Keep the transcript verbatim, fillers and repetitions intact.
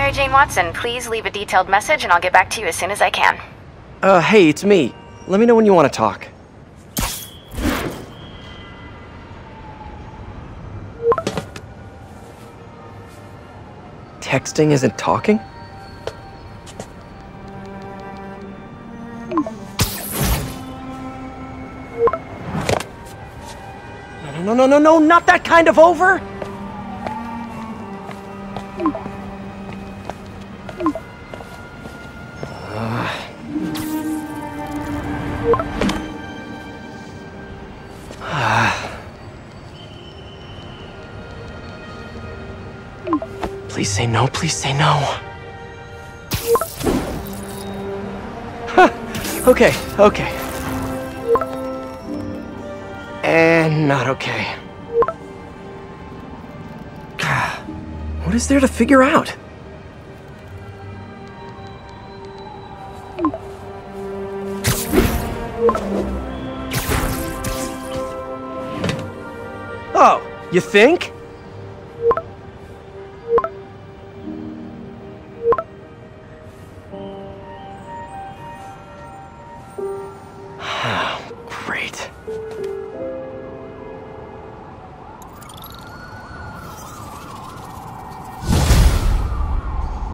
Mary Jane Watson. Please leave a detailed message and I'll get back to you as soon as I can. Uh, hey, it's me. Let me know when you want to talk. Texting isn't talking? No, no, no, no, no, not that kind of over! Please say no, please say no. Huh. Okay, okay. And not okay. What is there to figure out? Oh, you think?